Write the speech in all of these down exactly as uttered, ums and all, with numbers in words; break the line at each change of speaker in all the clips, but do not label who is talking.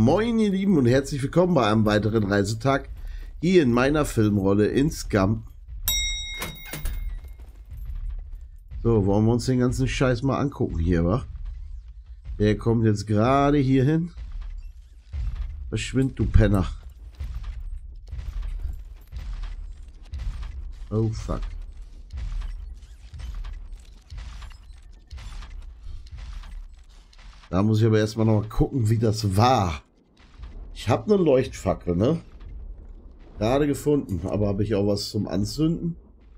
moin ihr Lieben und herzlich willkommen bei einem weiteren Reisetag hier in meiner Filmrolle in Scum. So, wollen wir uns den ganzen Scheiß mal angucken hier, wa? Der kommt jetzt gerade hier hin. Verschwind, du Penner. Oh fuck. Da muss ich aber erstmal noch mal gucken, wie das war. Ich habe eine Leuchtfackel, ne? Gerade gefunden, aber habe ich auch was zum Anzünden?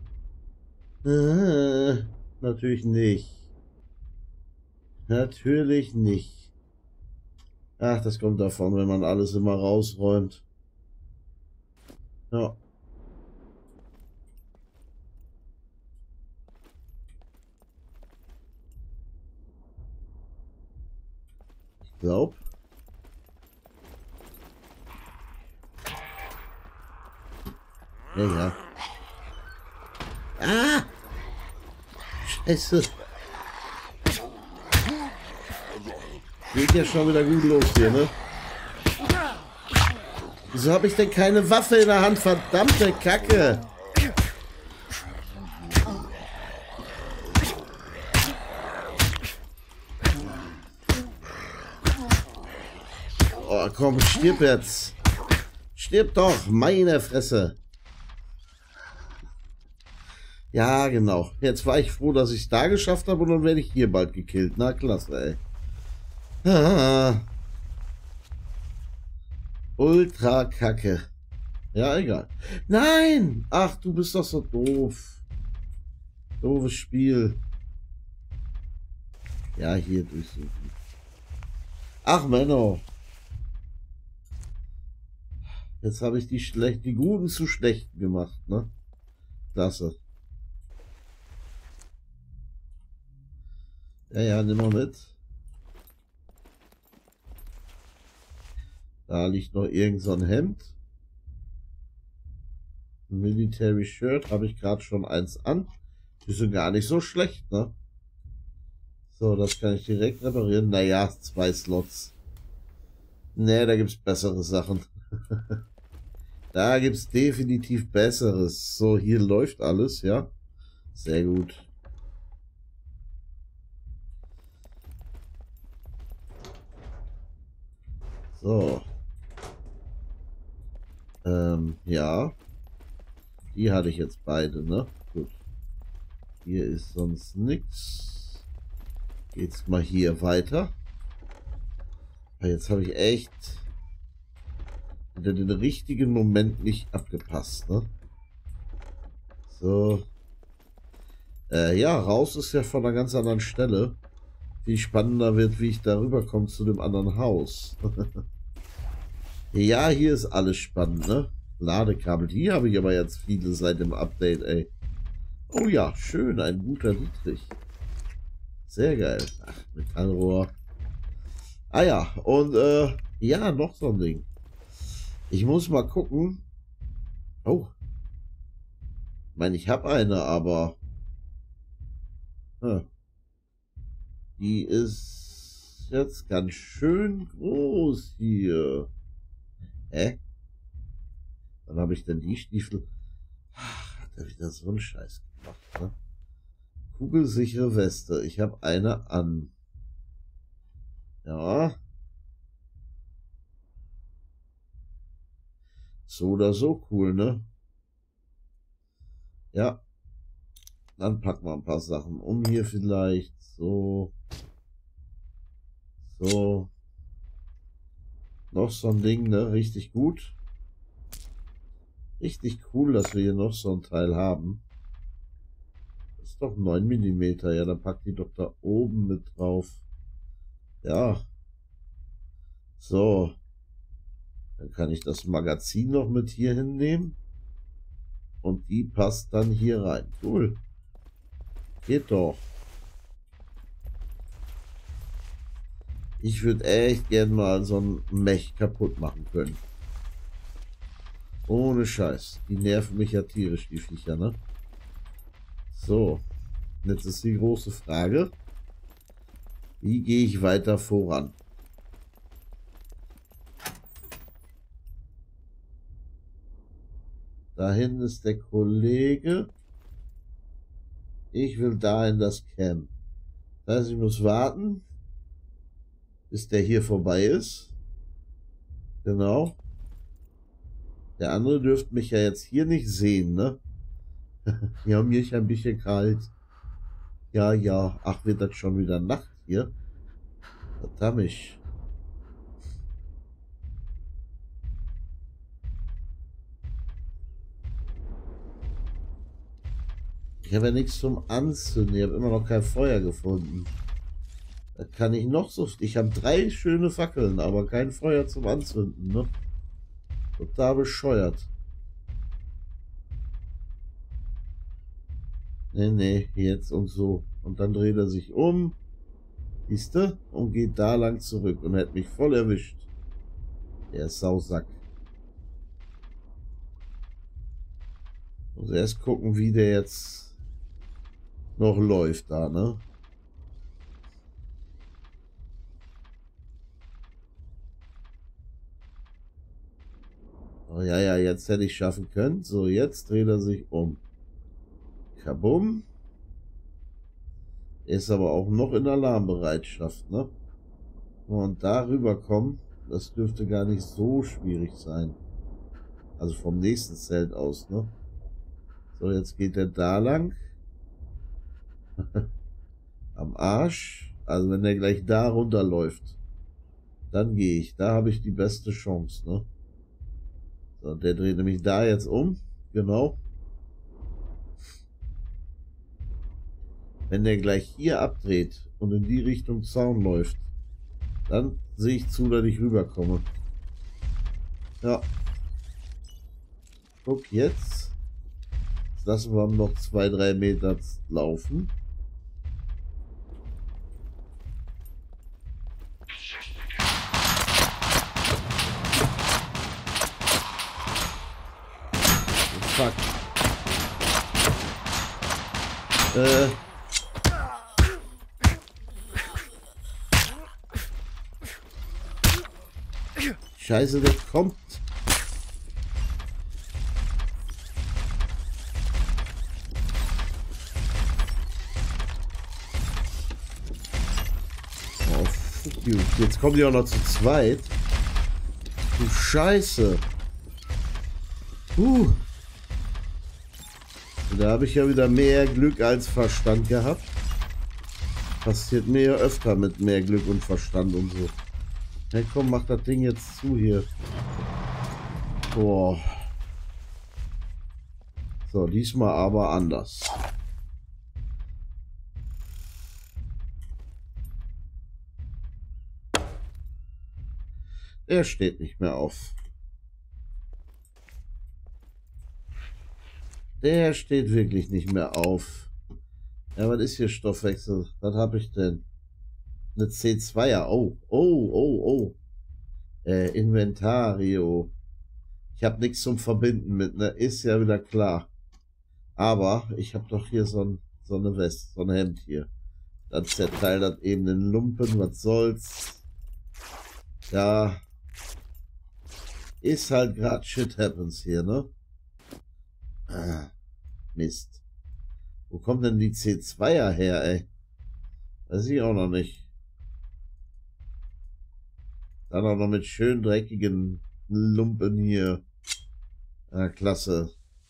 Äh, natürlich nicht. Natürlich nicht. Ach, das kommt davon, wenn man alles immer rausräumt. Ja. Ich glaube. Ja, ja. Ah! Scheiße. Geht ja schon wieder gut los hier, ne? Wieso habe ich denn keine Waffe in der Hand? Verdammte Kacke! Oh, komm, stirb jetzt. Stirb doch, meine Fresse. Ja, genau. Jetzt war ich froh, dass ich es da geschafft habe und dann werde ich hier bald gekillt. Na, klasse, ey. Ah. Ultra Kacke. Ja, egal. Nein! Ach, du bist doch so doof. Doofes Spiel. Ja, hier durchsuchen. Ach, Menno. Jetzt habe ich die schlecht, die Guten zu schlechten gemacht, ne? Klasse. Ja, ja, nimm mal mit. Da liegt noch irgend so ein Hemd. Ein Military Shirt, habe ich gerade schon eins an. Die sind gar nicht so schlecht, ne? So, das kann ich direkt reparieren. Naja, zwei Slots. Ne, da gibt's bessere Sachen. Da gibt's definitiv Besseres. So, hier läuft alles, ja. Sehr gut. So. Ähm, ja. Die hatte ich jetzt beide, ne? Gut. Hier ist sonst nichts. Geht's mal hier weiter. Jetzt habe ich echt den richtigen Moment nicht abgepasst, ne? So. Äh, ja, raus ist ja von einer ganz anderen Stelle. Viel spannender wird, wie ich darüber komme zu dem anderen Haus. Ja, hier ist alles spannend, ne? Ladekabel. Hier habe ich aber jetzt viele seit dem Update, ey. Oh ja, schön, ein guter Dietrich. Sehr geil. Ach, Metallrohr. Ah ja, und äh, ja, noch so ein Ding. Ich muss mal gucken. Oh. Ich meine, ich habe eine, aber hm. Die ist jetzt ganz schön groß hier. Hä? Dann habe ich denn die Stiefel. Ach, hat er wieder so einen Scheiß gemacht, ne? Kugelsichere Weste. Ich habe eine an. Ja. So oder so cool, ne? Ja. Dann packen wir ein paar Sachen um hier vielleicht. So. So. Noch so ein Ding, ne? Richtig gut. Richtig cool, dass wir hier noch so ein Teil haben. Das ist doch neun Millimeter. Ja, dann packt die doch da oben mit drauf. Ja. So. Dann kann ich das Magazin noch mit hier hinnehmen. Und die passt dann hier rein. Cool. Geht doch. Ich würde echt gern mal so ein Mech kaputt machen können. Ohne Scheiß. Die nerven mich ja tierisch, die Viecher, ne? So. Jetzt ist die große Frage. Wie gehe ich weiter voran? Da hinten ist der Kollege. Ich will da in das Camp. Das heißt, ich muss warten, bis der hier vorbei ist. Genau. Der andere dürfte mich ja jetzt hier nicht sehen, ne? Ja, mir ist ein bisschen kalt. Ja, ja. Ach, wird das schon wieder Nacht hier? Verdammt. Ich habe ja nichts zum Anzünden. Ich habe immer noch kein Feuer gefunden. Da kann ich noch so... Ich habe drei schöne Fackeln, aber kein Feuer zum Anzünden, ne? Total bescheuert. Nee, nee, jetzt und so. Und dann dreht er sich um. Siehste? Und geht da lang zurück und hat mich voll erwischt. Der Sausack. Muss erst gucken, wie der jetzt noch läuft da, ne? Oh ja, ja, jetzt hätte ich schaffen können. So, jetzt dreht er sich um. Kabum. Ist aber auch noch in Alarmbereitschaft, ne? Und darüber kommen, das dürfte gar nicht so schwierig sein. Also vom nächsten Zelt aus, ne? So, jetzt geht er da lang. Am Arsch. Also wenn er gleich da runterläuft, dann gehe ich. Da habe ich die beste Chance, ne? So, der dreht nämlich da jetzt um. Genau. Wenn der gleich hier abdreht und in die Richtung Zaun läuft, dann sehe ich zu, dass ich rüberkomme. Ja. Guck jetzt. Jetzt lassen wir noch zwei, drei Meter laufen. Fuck. Äh. Scheiße, der kommt. Oh, fuck you. Jetzt kommen die auch noch zu zweit. Du Scheiße. Uh. Da habe ich ja wieder mehr Glück als Verstand gehabt. Passiert mir ja öfter mit mehr Glück und Verstand und so. Ja, komm, mach das Ding jetzt zu hier. Boah. So, diesmal aber anders. Er steht nicht mehr auf. Der steht wirklich nicht mehr auf. Ja, was ist hier Stoffwechsel? Was habe ich denn? Eine C zweier. Oh, oh, oh, oh. Äh, Inventario. Ich habe nichts zum Verbinden mit, ne? Ist ja wieder klar. Aber ich habe doch hier so, ein, so eine Weste, so ein Hemd hier. Dann zerteilt das eben den Lumpen, was soll's. Ja. Ist halt gerade Shit happens hier, ne? Ah, Mist. Wo kommt denn die C zweier her, ey? Weiß ich auch noch nicht. Dann auch noch mit schön dreckigen Lumpen hier. Ah, klasse.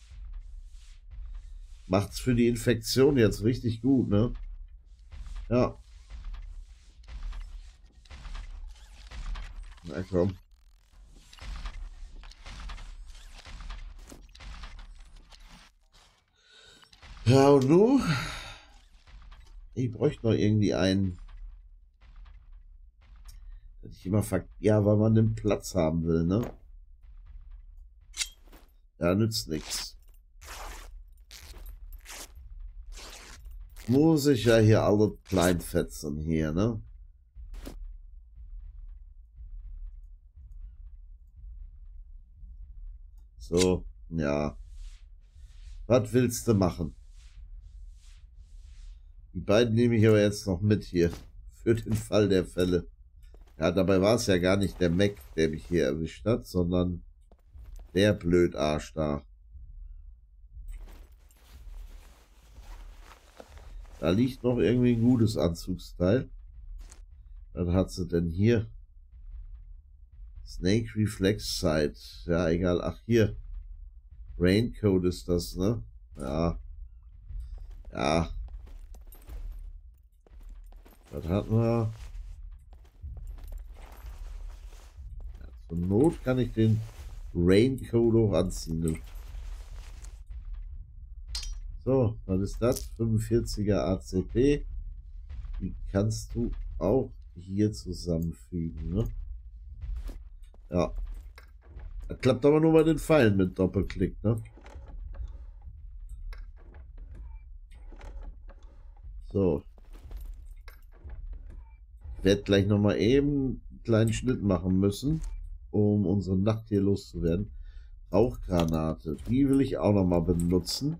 Macht's für die Infektion jetzt richtig gut, ne? Ja. Na komm. Ja, und du? Ich bräuchte noch irgendwie einen. Ich immer ver ja, weil man den Platz haben will, ne? Ja, nützt nichts. Muss ich ja hier alle kleinfetzen hier, ne? So, ja. Was willst du machen? Die beiden nehme ich aber jetzt noch mit hier. Für den Fall der Fälle. Ja, dabei war es ja gar nicht der Mac, der mich hier erwischt hat, sondern der Blödarsch da. Da liegt noch irgendwie ein gutes Anzugsteil. Was hat sie denn hier? Snake Reflex Sight. Ja, egal. Ach, hier. Raincoat ist das, ne? Ja. Ja. Was hatten wir? Ja, zur Not kann ich den Raincoat auch anziehen. Ne? So, was ist das? fünfundvierziger A C P. Die kannst du auch hier zusammenfügen, ne? Ja. Das klappt aber nur bei den Pfeilen mit Doppelklick, ne? So. Ich werde gleich nochmal eben einen kleinen Schnitt machen müssen, um unsere Nacht hier loszuwerden. Rauchgranate. Die will ich auch nochmal benutzen.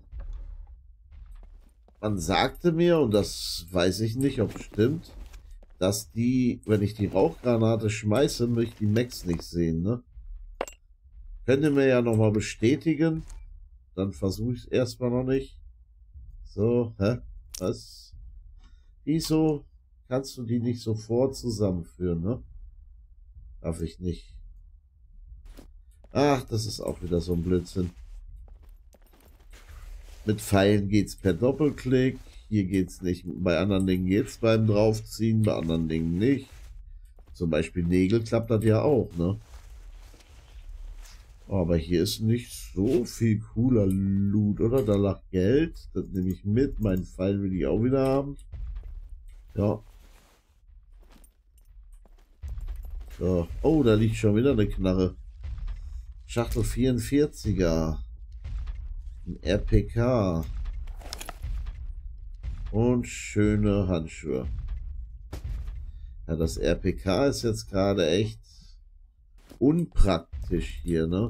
Man sagte mir, und das weiß ich nicht, ob es stimmt, dass die, wenn ich die Rauchgranate schmeiße, möchte ich die Max nicht sehen, ne? Könnt ihr mir ja nochmal bestätigen. Dann versuche ich es erstmal noch nicht. So, hä? Was? Wieso kannst du die nicht sofort zusammenführen, ne? Darf ich nicht. Ach, das ist auch wieder so ein Blödsinn. Mit Pfeilen geht's per Doppelklick. Hier geht's nicht. Bei anderen Dingen geht's beim Draufziehen, bei anderen Dingen nicht. Zum Beispiel Nägel klappt das ja auch, ne? Aber hier ist nicht so viel cooler Loot, oder? Da lag Geld. Das nehme ich mit. Meinen Pfeil will ich auch wieder haben. Ja. So. Oh, da liegt schon wieder eine Knarre. Schachtel vierundvierziger. Ein R P K. Und schöne Handschuhe. Ja, das R P K ist jetzt gerade echt unpraktisch hier, ne?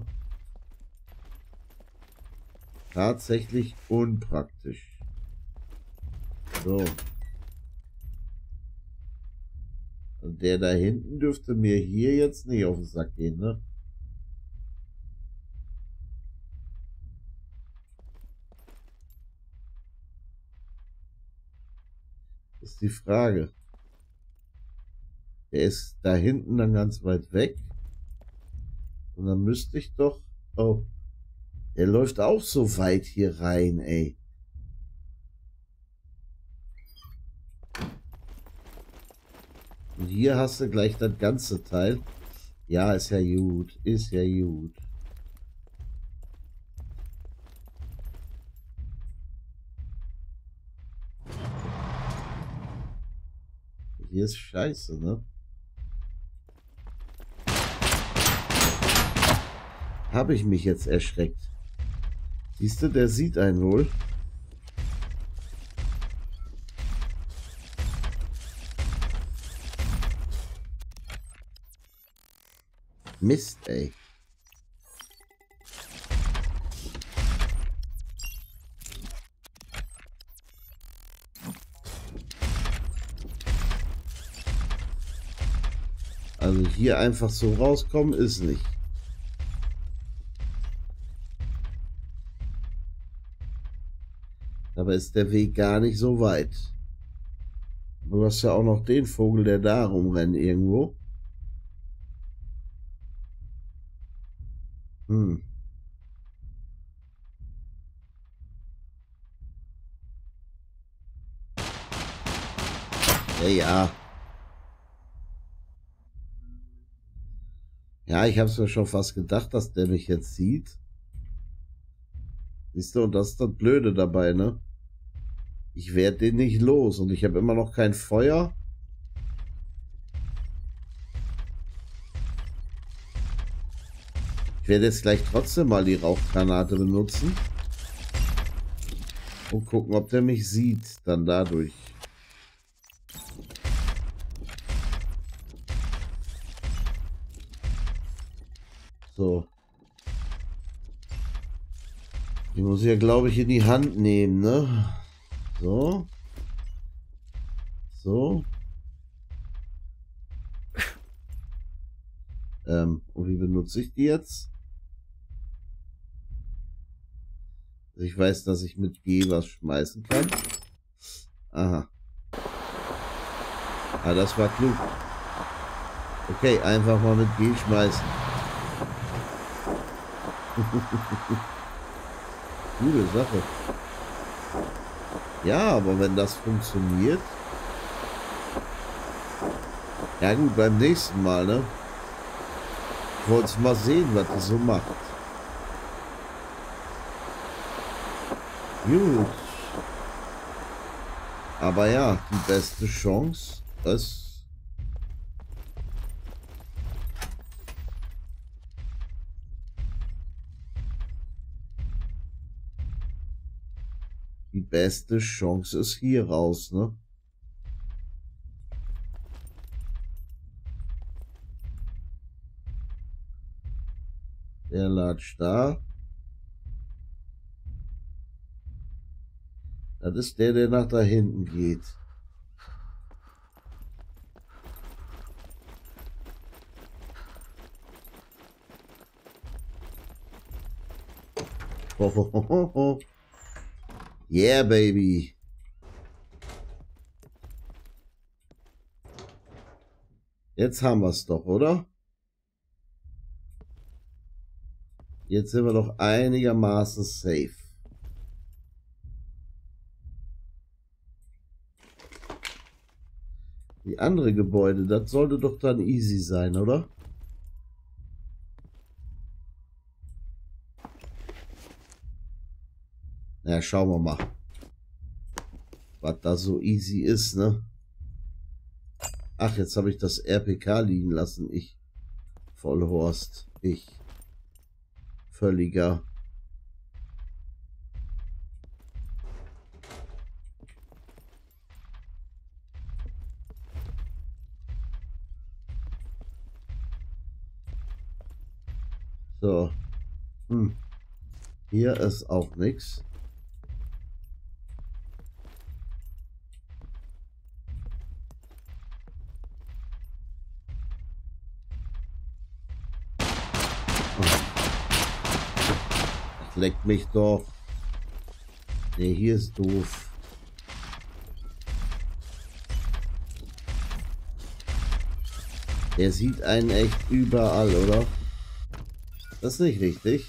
Tatsächlich unpraktisch. So. Und der da hinten dürfte mir hier jetzt nicht auf den Sack gehen, ne? Das ist die Frage. Der ist da hinten dann ganz weit weg. Und dann müsste ich doch... Oh. Der läuft auch so weit hier rein, ey. Und hier hast du gleich das ganze Teil. Ja, ist ja gut. Ist ja gut. Hier ist scheiße, ne? Habe ich mich jetzt erschreckt. Siehst du, der sieht einen wohl. Mist, ey. Also hier einfach so rauskommen ist nicht. Aber ist der Weg gar nicht so weit. Du hast ja auch noch den Vogel, der da rumrennt irgendwo. Hm. Ja, ja. Ja, ich habe es mir schon fast gedacht, dass der mich jetzt sieht. Siehst du, und das ist das Blöde dabei, ne? Ich werde den nicht los und ich habe immer noch kein Feuer. Ich werde jetzt gleich trotzdem mal die Rauchgranate benutzen. Und gucken, ob der mich sieht, dann dadurch. So. Die muss ich ja, glaube ich, in die Hand nehmen, ne? So. So. Ähm, und wie benutze ich die jetzt? Ich weiß, dass ich mit G was schmeißen kann. Aha. Ah, das war klug. Okay, einfach mal mit G schmeißen. Gute Sache. Ja, aber wenn das funktioniert... Ja gut, beim nächsten Mal, ne? Ich wollte mal sehen, was die so macht. Gut. Aber ja, die beste Chance ist... Die beste Chance ist hier raus, ne? Der latscht da. Das ist der, der nach da hinten geht. Ho, ho, ho, ho, ho. Yeah, baby. Jetzt haben wir es doch, oder? Jetzt sind wir doch einigermaßen safe. Die andere Gebäude, das sollte doch dann easy sein, oder? Na, schauen wir mal. Was da so easy ist, ne? Ach, jetzt habe ich das R P K liegen lassen. Ich. Vollhorst. Ich. Völliger. So. Hm. Hier ist auch nichts. Leckt mich doch. Ne, hier ist doof. Der sieht einen echt überall, oder? Das ist nicht richtig.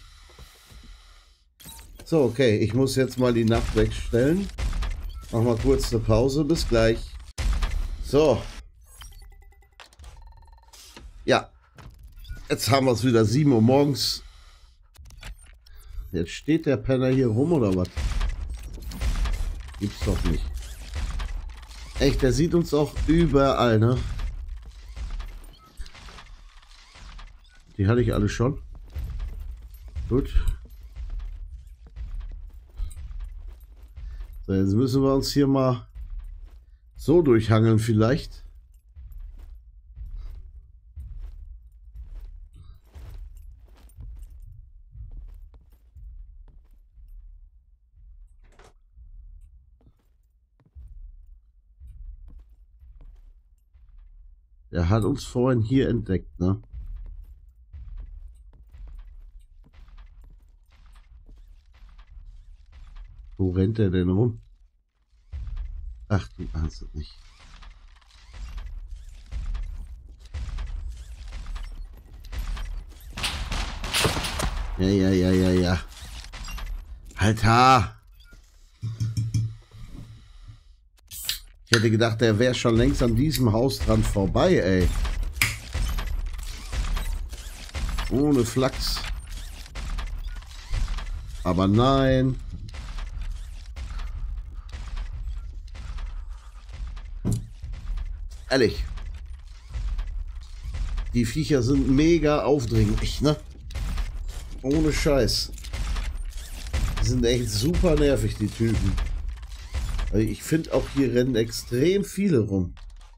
So, okay. Ich muss jetzt mal die Nacht wegstellen. Mach mal kurz eine Pause. Bis gleich. So. Ja. Jetzt haben wir es wieder. sieben Uhr morgens. Jetzt steht der Penner hier rum, oder was? Gibt's doch nicht. Echt, der sieht uns auch überall, ne? Die hatte ich alle schon. Gut. So, jetzt müssen wir uns hier mal so durchhangeln vielleicht. Er hat uns vorhin hier entdeckt, ne? Wo rennt er denn rum? Ach, du ahnst es nicht. Ja, ja, ja, ja, ja. Alter! Ich hätte gedacht, der wäre schon längst an diesem Haus dran vorbei, ey. Ohne Flachs. Aber nein. Ehrlich. Die Viecher sind mega aufdringlich, ne? Ohne Scheiß. Die sind echt super nervig, die Typen. Also ich finde auch, hier rennen extrem viele rum.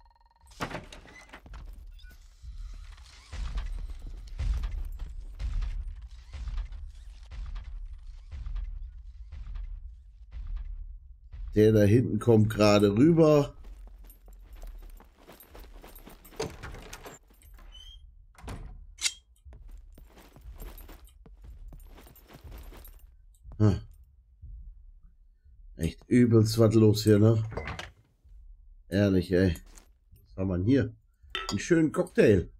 Der da hinten kommt gerade rüber. Hm. Echt übelst was los hier, ne? Ehrlich, ey. Was haben wir denn hier? Einen schönen Cocktail.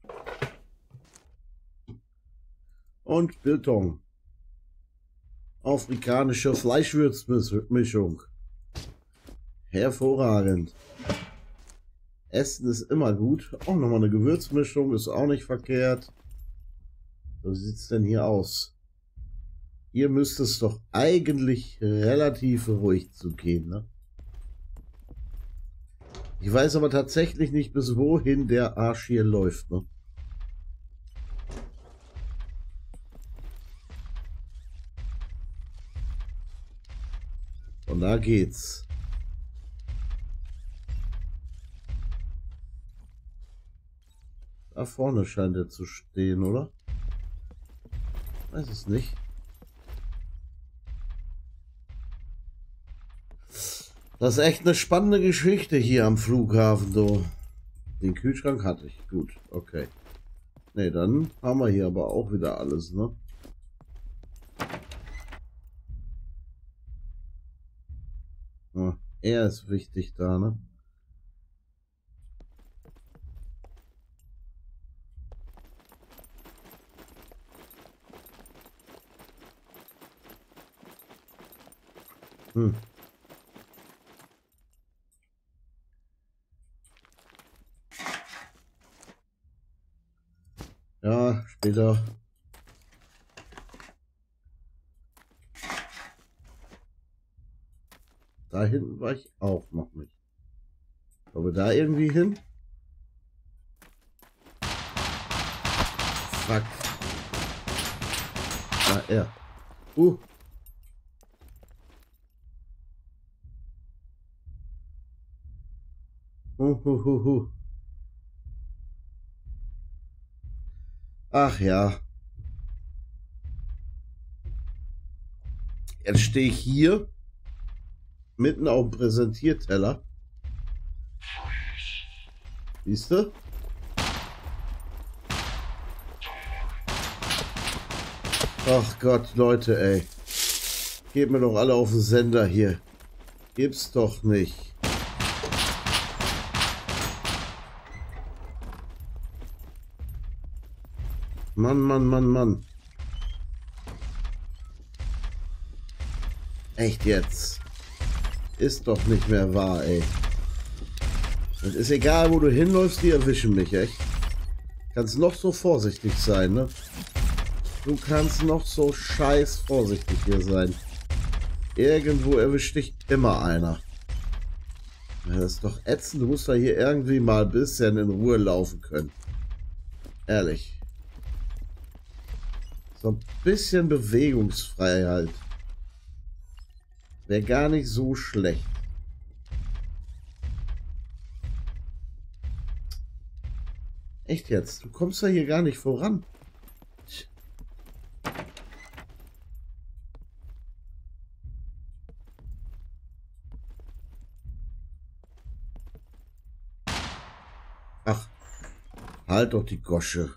Und Biltong. Afrikanische Fleischwürzmischung. Hervorragend. Essen ist immer gut. Auch nochmal eine Gewürzmischung ist auch nicht verkehrt. So sieht es denn hier aus? Hier müsste es doch eigentlich relativ ruhig zugehen, ne? Ich weiß aber tatsächlich nicht, bis wohin der Arsch hier läuft, ne? Und da geht's. Da vorne scheint er zu stehen, oder? Weiß es nicht. Das ist echt eine spannende Geschichte hier am Flughafen, du. Den Kühlschrank hatte ich. Gut, okay. Ne, dann haben wir hier aber auch wieder alles, ne? Ja, er ist wichtig da, ne? Hm. Ja, später. Da hinten war ich auch noch nicht. Kommen wir da irgendwie hin? Fuck. Ah, er. Uh. Uh, uh, uh, uh. Ach ja. Jetzt stehe ich hier mitten auf dem Präsentierteller. Siehst du? Ach Gott, Leute, ey. Geht mir doch alle auf den Sender hier. Gibt's doch nicht. Mann, Mann, Mann, Mann. Echt jetzt? Ist doch nicht mehr wahr, ey. Es ist egal, wo du hinläufst, die erwischen mich, echt. Kannst noch so vorsichtig sein, ne? Du kannst noch so scheiß vorsichtig hier sein. Irgendwo erwischt dich immer einer. Ja, das ist doch ätzend. Du musst da hier irgendwie mal ein bisschen in Ruhe laufen können. Ehrlich. So ein bisschen Bewegungsfreiheit wäre gar nicht so schlecht. Echt jetzt? Du kommst ja hier gar nicht voran. Ach, halt doch die Gosche.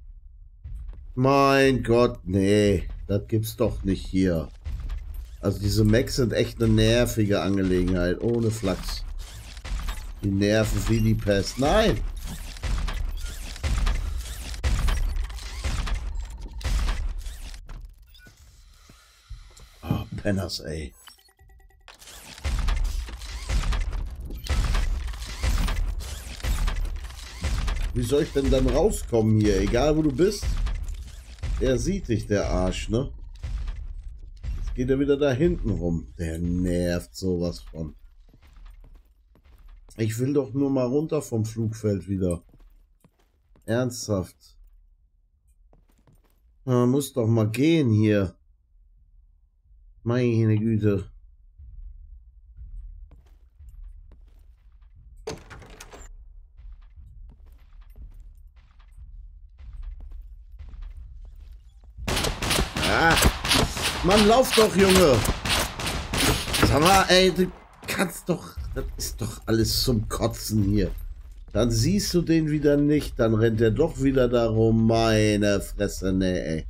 Mein Gott, nee, das gibt's doch nicht hier. Also diese Mechs sind echt eine nervige Angelegenheit, ohne Flachs. Die nerven wie die Pest. Nein! Oh, Penners, ey. Wie soll ich denn dann rauskommen hier? Egal wo du bist. Der sieht dich, der Arsch, ne? Jetzt geht er wieder da hinten rum. Der nervt sowas von. Ich will doch nur mal runter vom Flugfeld wieder. Ernsthaft. Man muss doch mal gehen hier. Meine Güte. Ah, Mann, lauf doch, Junge. Sag mal, ey, du kannst doch... Das ist doch alles zum Kotzen hier. Dann siehst du den wieder nicht. Dann rennt er doch wieder darum. Meine Fresse, ne, ey.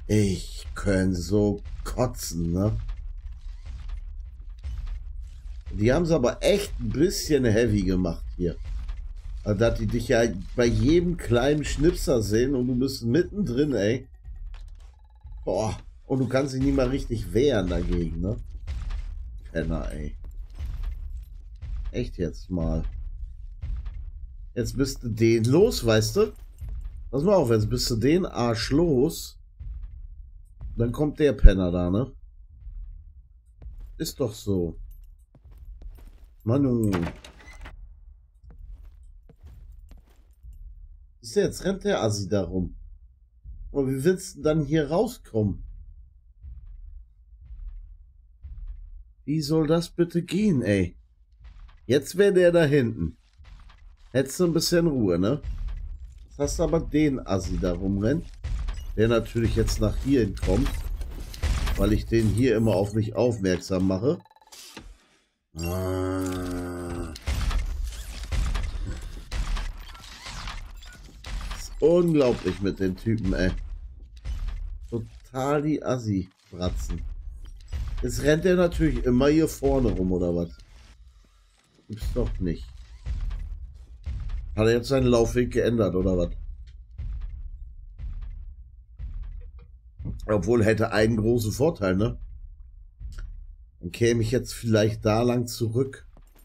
Ich könnte so kotzen, ne? Die haben es aber echt ein bisschen heavy gemacht hier. Also, dass die dich ja bei jedem kleinen Schnipser sehen und du bist mittendrin, ey. Boah. Und du kannst dich nicht mal richtig wehren dagegen, ne? Penner, ey. Echt jetzt mal. Jetzt bist du den los, weißt du? Pass mal auf, jetzt bist du den Arsch los. Dann kommt der Penner da, ne? Ist doch so. Manu. Ist der, jetzt rennt der Assi da rum. Aber wie willst du dann hier rauskommen? Wie soll das bitte gehen, ey? Jetzt wäre der da hinten. Hättest du ein bisschen Ruhe, ne? Jetzt hast du aber den Assi da rumrennt, der natürlich jetzt nach hier kommt, weil ich den hier immer auf mich aufmerksam mache. Ah. Ist unglaublich mit den Typen, ey. Total die Assi-Bratzen. Jetzt rennt er natürlich immer hier vorne rum, oder was? Gibt's doch nicht. Hat er jetzt seinen Laufweg geändert, oder was? Obwohl, hätte einen großen Vorteil, ne? Dann käme ich jetzt vielleicht da lang zurück.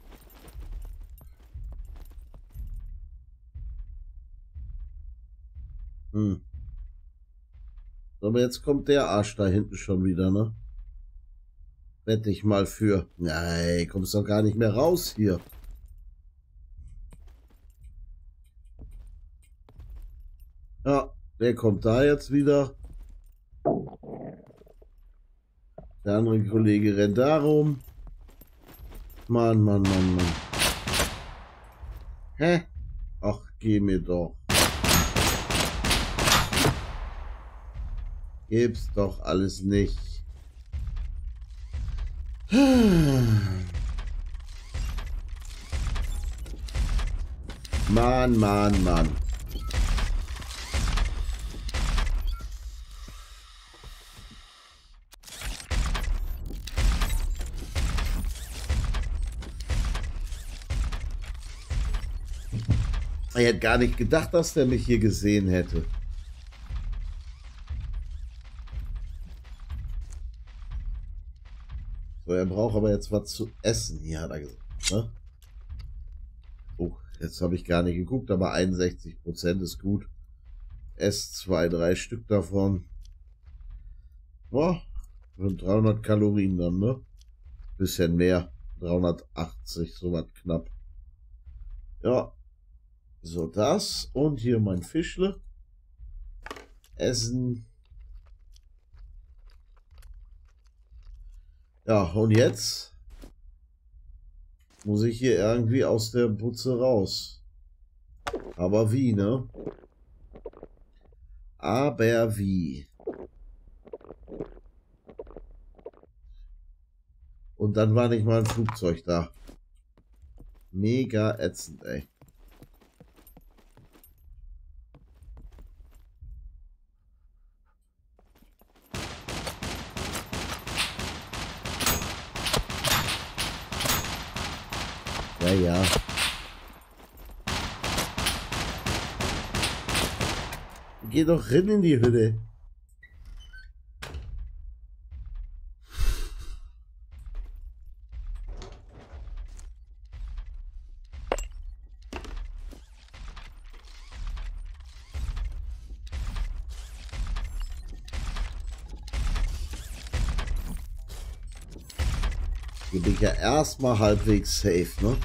Hm. Aber jetzt kommt der Arsch da hinten schon wieder, ne? Wette ich mal für. Nein, kommst doch gar nicht mehr raus hier. Ja, der kommt da jetzt wieder. Der andere Kollege rennt da rum. Mann, Mann, Mann, Mann. Hä? Ach, geh mir doch. Gibt's doch alles nicht. Mann, Mann, Mann. Ich hätte gar nicht gedacht, dass der mich hier gesehen hätte. So, er braucht aber jetzt was zu essen. Hier hat er gesagt. Ne? Oh, jetzt habe ich gar nicht geguckt, aber einundsechzig Prozent ist gut. Ess zwei, drei Stück davon. Boah, dreihundert Kalorien dann, ne? Bisschen mehr. dreihundertachtzig, so was knapp. Ja. So, das. Und hier mein Fischle. Essen. Ja, und jetzt muss ich hier irgendwie aus der Butze raus. Aber wie, ne? Aber wie? Und dann war nicht mal ein Flugzeug da. Mega ätzend, ey. Ja, ja. Geh doch rein in die Hütte. Hier bin ich ja erstmal halbwegs safe, ne?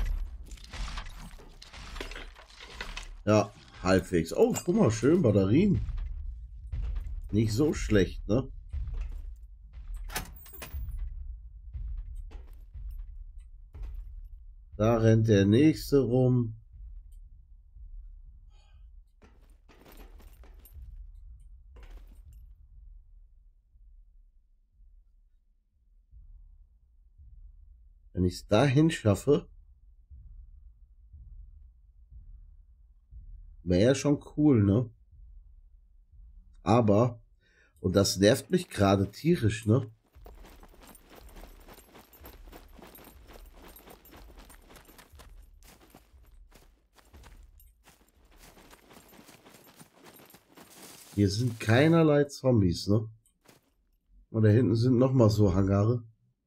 Ja, halbwegs. Oh, guck mal, schön, Batterien. Nicht so schlecht, ne? Da rennt der nächste rum. Wenn ich es dahin schaffe, wäre ja schon cool, ne? Aber, und das nervt mich gerade tierisch, ne? Hier sind keinerlei Zombies, ne? Und da hinten sind noch mal so Hangare.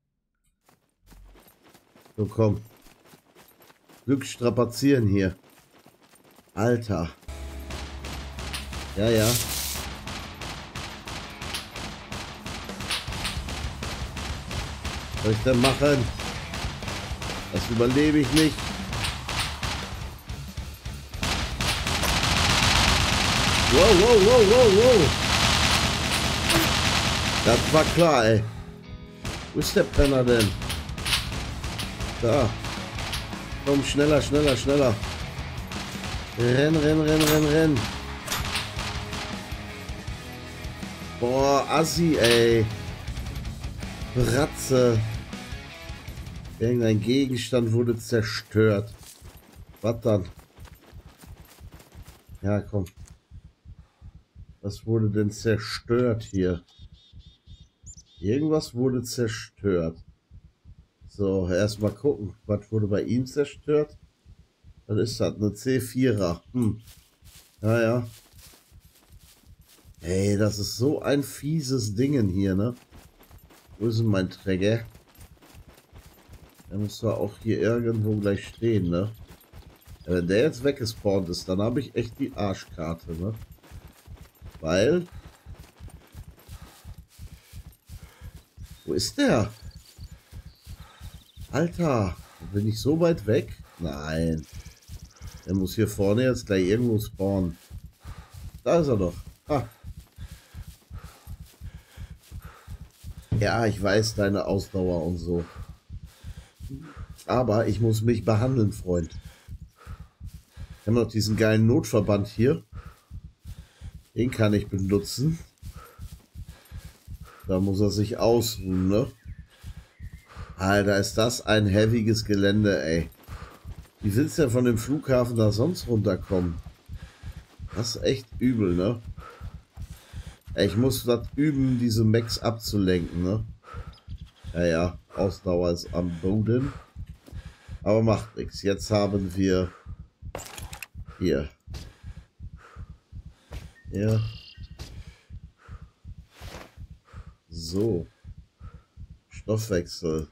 So, komm. Glück strapazieren hier. Alter. Ja, ja. Was soll ich denn machen? Das überlebe ich nicht. Wow, wow, wow, wow, wow. Das war klar, ey. Wo ist der Penner denn? Da. Komm, schneller, schneller, schneller. Renn, renn, renn, renn, renn. Boah, Assi, ey. Bratze. Irgendein Gegenstand wurde zerstört. Was dann? Ja, komm. Was wurde denn zerstört hier? Irgendwas wurde zerstört. So, erstmal gucken. Was wurde bei ihm zerstört? Was ist das? Eine C vierer. Hm. Ja, ja. Ey, das ist so ein fieses Dingen hier, ne? Wo ist denn mein Träger? Der muss doch auch hier irgendwo gleich stehen, ne? Ja, wenn der jetzt weggespawnt ist, dann habe ich echt die Arschkarte, ne? Weil... Wo ist der? Alter, bin ich so weit weg? Nein. Der muss hier vorne jetzt gleich irgendwo spawnen. Da ist er doch. Ah. Ja, ich weiß deine Ausdauer und so. Aber ich muss mich behandeln, Freund. Wir haben noch diesen geilen Notverband hier. Den kann ich benutzen. Da muss er sich ausruhen, ne? Alter, ist das ein heavyes Gelände, ey. Wie willst du denn von dem Flughafen da sonst runterkommen? Das ist echt übel, ne? Ey, ich muss das üben, diese Mechs abzulenken, ne? Ja, ja, Ausdauer ist am Boden. Aber macht nichts. Jetzt haben wir hier. Ja. So. Stoffwechsel.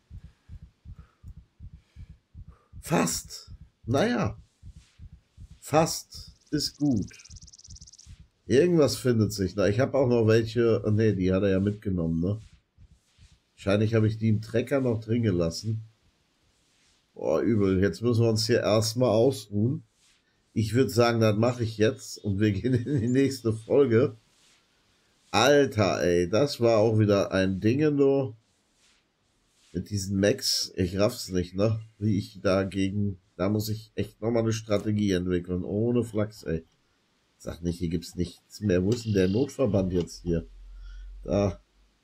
Fast. Naja. Fast ist gut. Irgendwas findet sich da. Ich habe auch noch welche. Ne, die hat er ja mitgenommen, ne? Wahrscheinlich habe ich die im Trecker noch drin gelassen. Boah, übel. Jetzt müssen wir uns hier erstmal ausruhen. Ich würde sagen, das mache ich jetzt. Und wir gehen in die nächste Folge. Alter, ey. Das war auch wieder ein Ding, nur mit diesen Mechs. Ich raff's nicht, ne? Wie ich dagegen... Da muss ich echt nochmal eine Strategie entwickeln. Ohne Flachs, ey. Sag nicht, hier gibt's nichts mehr. Wo ist denn der Notverband jetzt hier? Da.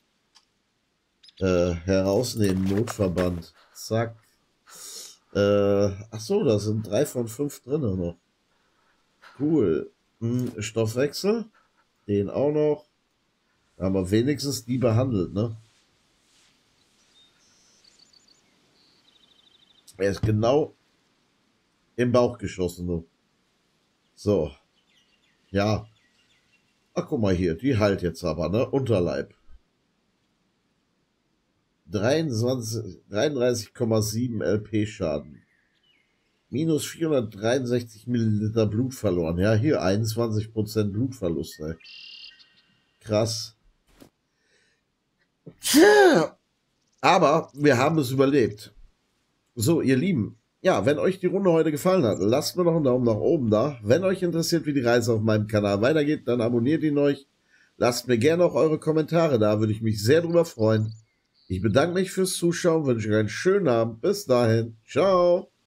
Äh, herausnehmen, Notverband. Zack. Äh, ach so, da sind drei von fünf drin noch. Cool. Hm, Stoffwechsel. Den auch noch. Aber wenigstens die behandelt, ne? Er ist genau im Bauch geschossen, ne? So. Ja. Ach, guck mal hier. Die heilt jetzt aber, ne? Unterleib. dreiunddreißig Komma sieben L P Schaden. Minus vierhundertdreiundsechzig Milliliter Blut verloren. Ja, hier einundzwanzig Prozent Blutverlust. Ey. Krass. Aber wir haben es überlebt. So, ihr Lieben. Ja, wenn euch die Runde heute gefallen hat, lasst mir noch einen Daumen nach oben da. Wenn euch interessiert, wie die Reise auf meinem Kanal weitergeht, dann abonniert ihn euch. Lasst mir gerne auch eure Kommentare da, würde ich mich sehr drüber freuen. Ich bedanke mich fürs Zuschauen, wünsche euch einen schönen Abend. Bis dahin. Ciao.